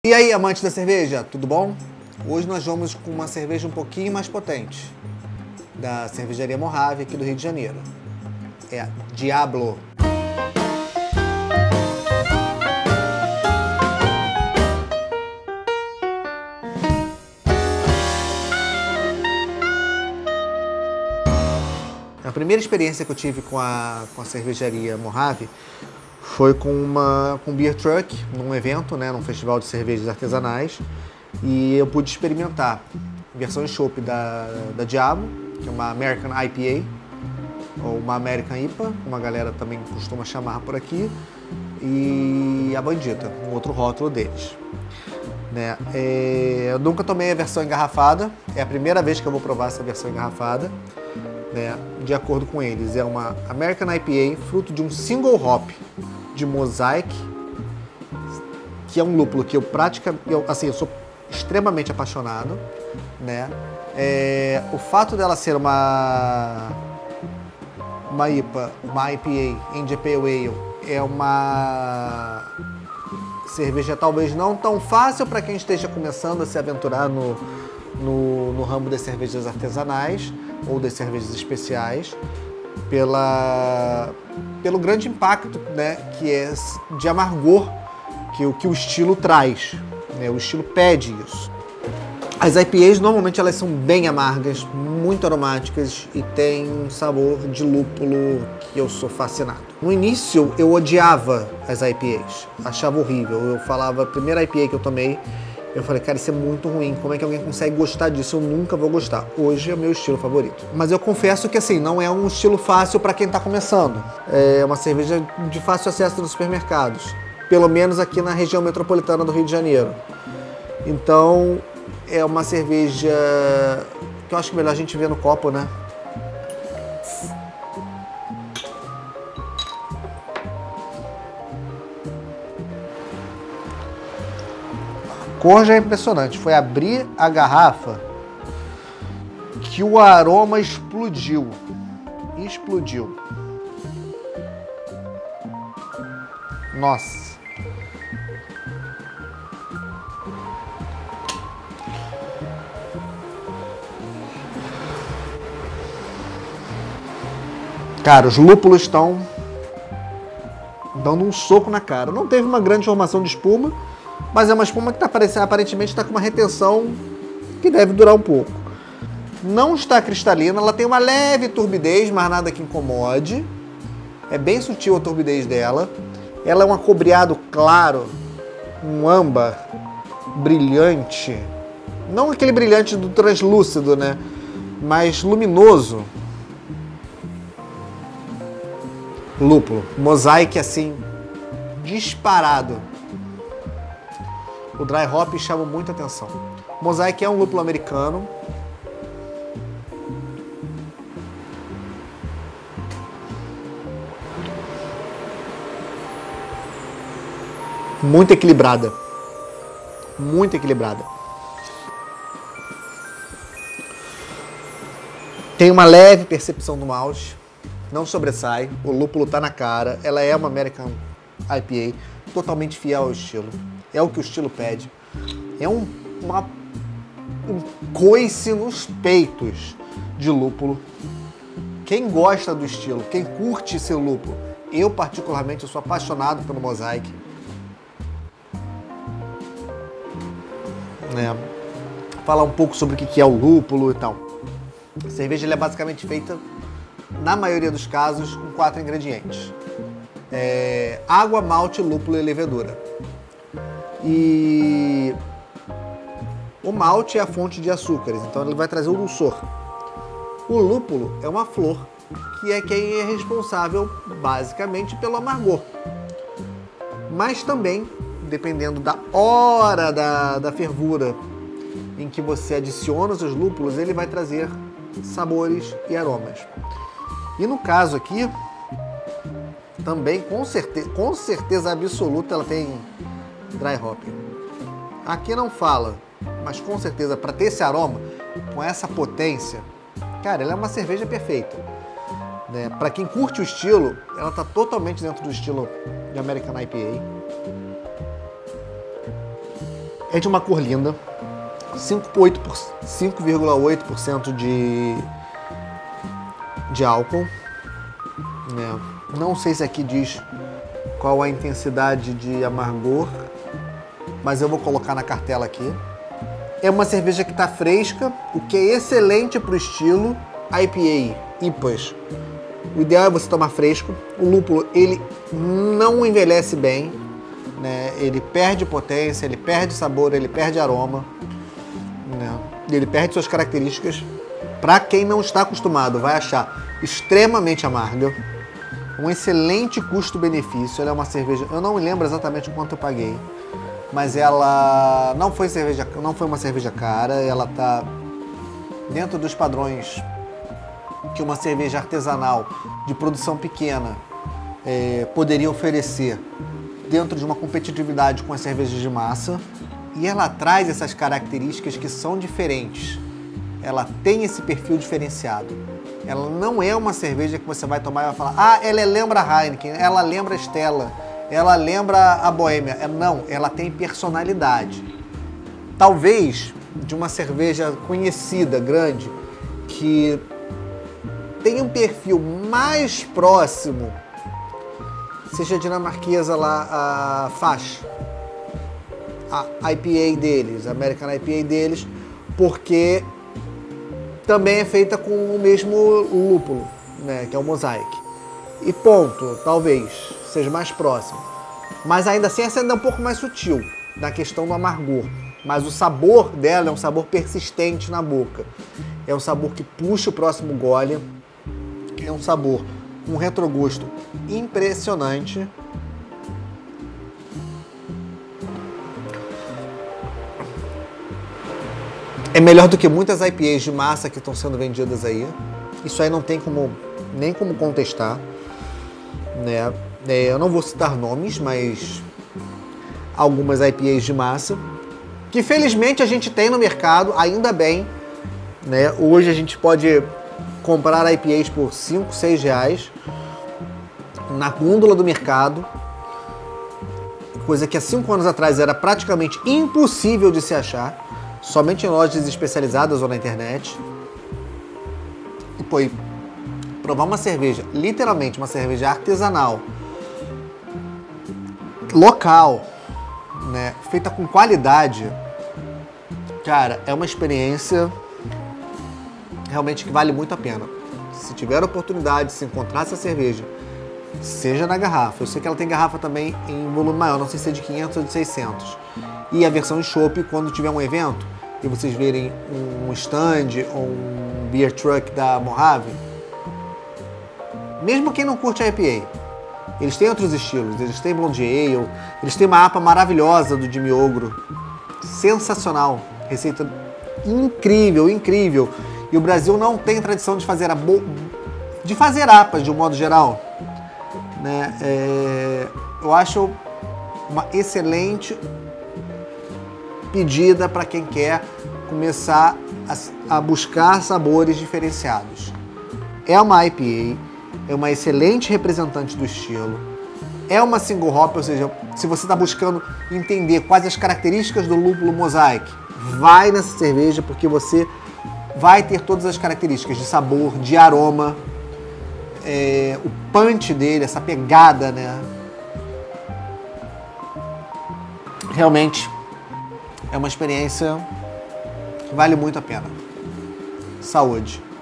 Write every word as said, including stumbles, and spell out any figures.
E aí, amantes da cerveja, tudo bom? Hoje nós vamos com uma cerveja um pouquinho mais potente, da cervejaria Mojave aqui do Rio de Janeiro. É a Diablo. A primeira experiência que eu tive com a, com a cervejaria Mojave foi com uma com Beer Truck, num evento, né, num festival de cervejas artesanais, e eu pude experimentar a versão em chopp da, da Diablo, que é uma American I P A, ou uma American I P A, como a galera também costuma chamar por aqui, e a Bandita, um outro rótulo deles. Né? É, eu nunca tomei a versão engarrafada, é a primeira vez que eu vou provar essa versão engarrafada. Né? De acordo com eles, é uma American I P A, fruto de um single hop de Mosaic, que é um lúpulo que eu praticamente, eu, assim, eu sou extremamente apaixonado, né? É, o fato dela ser uma uma I P A, uma I P A, India Pale Ale, é uma cerveja talvez não tão fácil para quem esteja começando a se aventurar no, no, no ramo das cervejas artesanais ou das cervejas especiais, pela, pelo grande impacto, né, que é de amargor que o, que o estilo traz, né, o estilo pede isso. As I P As normalmente elas são bem amargas, muito aromáticas e tem um sabor de lúpulo que eu sou fascinado. No início eu odiava as I P As, achava horrível, eu falava, a primeira I P A que eu tomei, eu falei, cara, isso é muito ruim, como é que alguém consegue gostar disso? Eu nunca vou gostar. Hoje é o meu estilo favorito. Mas eu confesso que, assim, não é um estilo fácil para quem tá começando. É uma cerveja de fácil acesso nos supermercados, pelo menos aqui na região metropolitana do Rio de Janeiro. Então, é uma cerveja que eu acho que é melhor a gente ver no copo, né? A cor já é impressionante. Foi abrir a garrafa que o aroma explodiu. Explodiu. Nossa. Cara, os lúpulos estão dando um soco na cara. Não teve uma grande formação de espuma, mas é uma espuma que tá parecendo, aparentemente está com uma retenção que deve durar um pouco. Não está cristalina, ela tem uma leve turbidez, mas nada que incomode. É bem sutil a turbidez dela. Ela é um acobreado claro, um âmbar brilhante. Não aquele brilhante do translúcido, né? Mas luminoso. Lúpulo. Mosaic, assim, disparado. O dry hop chama muita atenção. Mosaic é um lúpulo americano. Muito equilibrada. Muito equilibrada. Tem uma leve percepção do malte. Não sobressai. O lúpulo tá na cara. Ela é uma American I P A. Totalmente fiel ao estilo. É o que o estilo pede. É um, uma, um coice nos peitos de lúpulo. Quem gosta do estilo, quem curte seu lúpulo, eu particularmente eu sou apaixonado pelo Mosaic. É, falar um pouco sobre o que é o lúpulo e tal. A cerveja ela é basicamente feita, na maioria dos casos, com quatro ingredientes. É, água, malte, lúpulo e levedura. E o malte é a fonte de açúcares, então ele vai trazer o dulçor. O lúpulo é uma flor, que é quem é responsável basicamente pelo amargor. Mas também, dependendo da hora da, da fervura em que você adiciona os seus lúpulos, ele vai trazer sabores e aromas. E no caso aqui, também com certeza, com certeza absoluta ela tem dry hopping. Aqui não fala, mas com certeza para ter esse aroma, com essa potência, cara, ela é uma cerveja perfeita. Né? Para quem curte o estilo, ela está totalmente dentro do estilo de American I P A. É de uma cor linda, cinco vírgula oito por cento de, de álcool. Né? Não sei se aqui diz qual a intensidade de amargor, mas eu vou colocar na cartela aqui. É uma cerveja que está fresca, o que é excelente para o estilo I P A, I P As. O ideal é você tomar fresco. O lúpulo, ele não envelhece bem, né? Ele perde potência, ele perde sabor, ele perde aroma, né? Ele perde suas características. Para quem não está acostumado, vai achar extremamente amarga. Um excelente custo-benefício. Ela é uma cerveja, eu não me lembro exatamente quanto eu paguei, mas ela não foi cerveja, não foi uma cerveja cara. Ela tá dentro dos padrões que uma cerveja artesanal de produção pequena é, poderia oferecer dentro de uma competitividade com as cervejas de massa. E ela traz essas características que são diferentes. Ela tem esse perfil diferenciado. Ela não é uma cerveja que você vai tomar e vai falar: ah, ela lembra a Heineken, ela lembra a Stella, ela lembra a Boêmia. Não, ela tem personalidade. Talvez de uma cerveja conhecida, grande, que tem um perfil mais próximo, seja a dinamarquesa lá, a Fash, a I P A deles, a American I P A deles, porque também é feita com o mesmo lúpulo, né, que é o Mosaic. E ponto, talvez seja mais próximo. Mas ainda assim essa ainda é um pouco mais sutil na questão do amargor. Mas o sabor dela é um sabor persistente na boca. É um sabor que puxa o próximo gole. É um sabor com um retrogosto impressionante. É melhor do que muitas I P As de massa que estão sendo vendidas aí. Isso aí não tem como, nem como contestar, né? É, eu não vou citar nomes, mas algumas I P As de massa que felizmente a gente tem no mercado, ainda bem, né? Hoje a gente pode comprar I P As por cinco, seis reais na gôndola do mercado, coisa que há cinco anos atrás era praticamente impossível de se achar. Somente em lojas especializadas ou na internet. E pô, e provar uma cerveja, literalmente uma cerveja artesanal, local, né, feita com qualidade, cara, é uma experiência realmente que vale muito a pena. Se tiver a oportunidade de se encontrar essa cerveja, seja na garrafa. Eu sei que ela tem garrafa também em volume maior, não sei se é de quinhentos ou de seiscentos. E a versão em chopp, quando tiver um evento e vocês verem um stand ou um beer truck da Mojave, mesmo quem não curte a I P A, eles têm outros estilos, eles têm Blonde Ale, eles têm uma A P A maravilhosa do Jimmy Ogro, sensacional, receita incrível, incrível. E o Brasil não tem tradição de fazer a bo... de fazer A P As de um modo geral, né? É... Eu acho uma excelente pedida para quem quer começar a, a buscar sabores diferenciados. É uma I P A, é uma excelente representante do estilo, é uma single hop, ou seja, se você está buscando entender quais as características do lúpulo Mosaic, vai nessa cerveja porque você vai ter todas as características de sabor, de aroma, é, o punch dele, essa pegada, né? Realmente é uma experiência que vale muito a pena. Saúde!